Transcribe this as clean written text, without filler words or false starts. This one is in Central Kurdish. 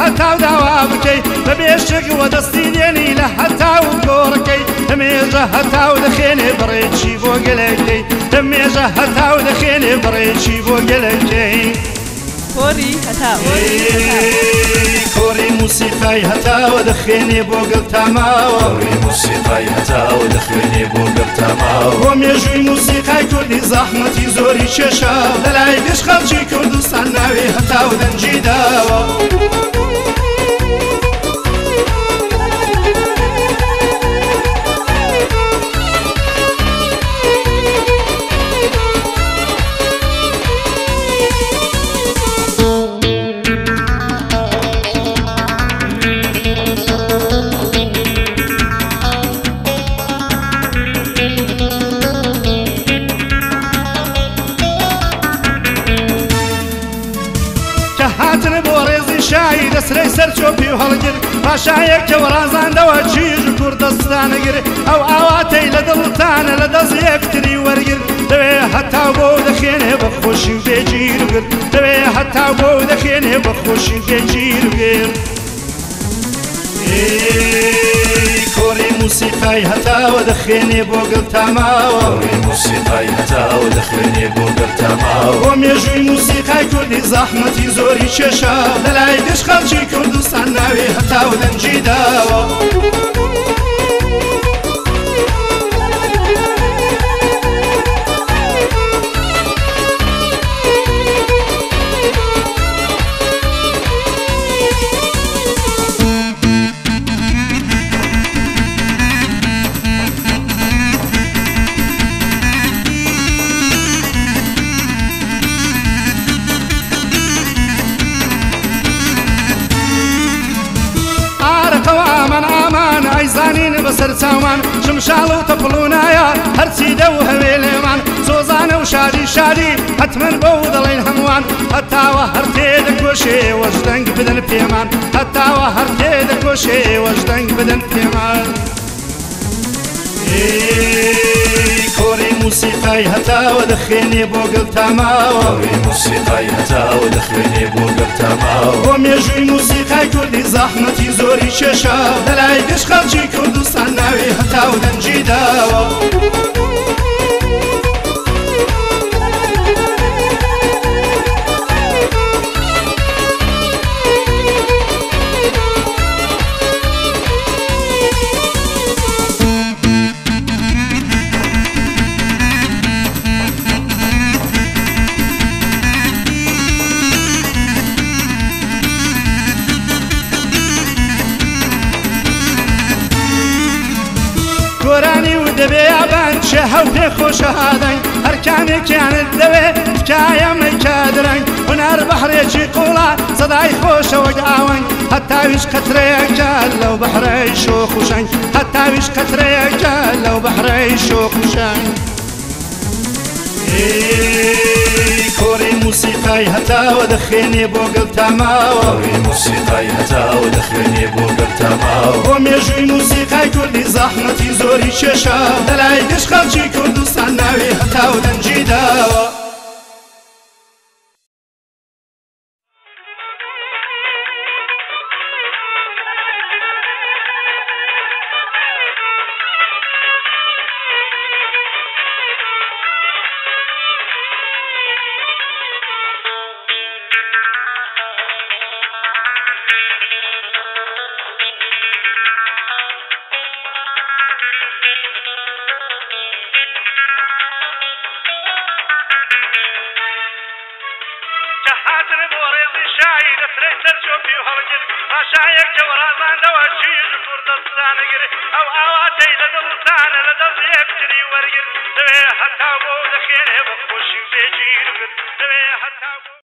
هەتا و داوا بکەی بە بێشک وە دەستی دێنی لە هەتا و گۆڕەکەی لەمێژە هەتا و دەخێنێ بڕێکی بۆ گەلەکەی لەمێژە هەتا و دەخێنێ بڕێکی بۆ گەلەکەی کۆری هەتا کۆری موسیقای هەتاوە دەخێنێ بۆ گەڵتاماوە کۆری موسیقای هەتاوە دەخوێنێ بۆ گەڵتاماوە بۆ مێژووی موسیقای کوردی زەحمەتی زۆری کێشا لەلای گشت خەڵکی کوردستان ناوی هەتاو دەنجی داوە هاتن بۆ ڕێزی شایی دەسرەی سەر چۆپی و هەڵگر پاشایەک وەڕازاندەوە گیر و کوردستانەگر ئەو ئاواتەی لە دڵتانە لە دەست یەکتری وەرگر دەوێ هەتا بۆ دەخێنێ بە خۆشی و بێگیر وگر دەوێ هەتا بۆ دەخێنێ بە خۆشی و بێگیر وگر کۆری موسیقای هەتاوە دەخێنێ بۆ گەڵتاماوە کۆری موسیقای هەتاوە دەخوێنێ بۆ گەڵتاماوە بۆ مێژووی موسیقای کوردی زەحمەتی زۆری کێشا لەلای گشت خەڵکی کوردستان ناوی هەتاو دەنجی داوە زانین بەسەر چاومان شمشاڵ و تەپڵونایە هەرچی دە و هەوێ لێمان سۆزانە و شادی شادی حتمەن بەو دەڵێن هەمووان هەتاوە هەر تێدەکۆشێ وەژدەنگ بدەن پێمان هەتاوە هەر تێدەکۆشێ وەژدەنگ بدەن پێمان کۆری موسیقای هەتاوە دەخێنێ بۆ گەڵتاماوە کۆری موسیقای هەتاوە دەخوێنێ بۆ گەڵتاماوە بۆ مێژووی موسیقای کوردی زەحمەتی زۆری کێشا لەلای گشت خەڵکی کوردستان ناوی هەتاو دەنجی داوە گۆرانی و دەبێ یابان چێ هەو پێ خۆشەهادەنگ هەر کامێکیانت دەوێ تکایە مەیکادرەنگ هونەر بەحرێکی قوڵە سەدای خۆشەوەک ئاوەنگ هەتاویش قەترەیەکە لەو بەحرەی شۆخ و شەنگ هەتاویش قەترەیەکە لەو بەحرەی شۆخ و شەنگ کۆری موسیقای هەتاوە دەخێنێ بۆ گەڵتاماوە کۆری موسیقای هەتاوە دەخوێنێ بۆ گەڵتاماوە بۆ مێژووی موسیقای کوردی زەحمەتی زۆری کێشا لەلای گشت خەڵکی کوردستان ناوی هەتاو دەنجی داوە هاتن بۆ ڕێزی شایی دەسرەی سەر چۆپی و هەڵگر پاشایەک وەڕازاندەوە گیر و کوردستانەگر ئەو ئاواتەی لە دڵتانە لە دەست یەکتری وەرگر دەوێ هەتا بۆ دەخێنێ بە خۆشی و بێگیر وگر دەوێ هەتا